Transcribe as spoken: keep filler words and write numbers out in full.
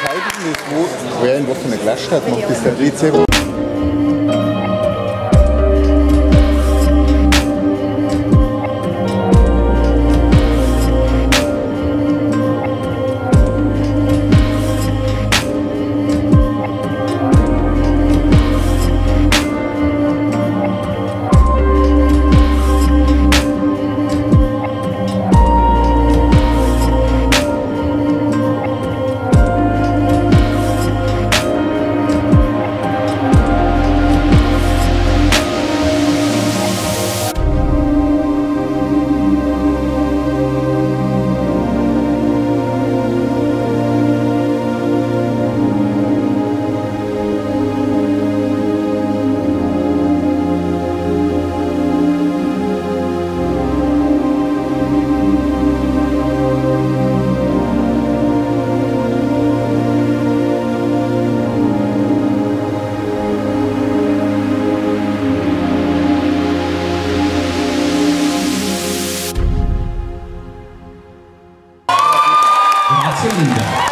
entscheidend ist, wo, wer in was für eine Glasstadt macht, das der W C. Grazie mille.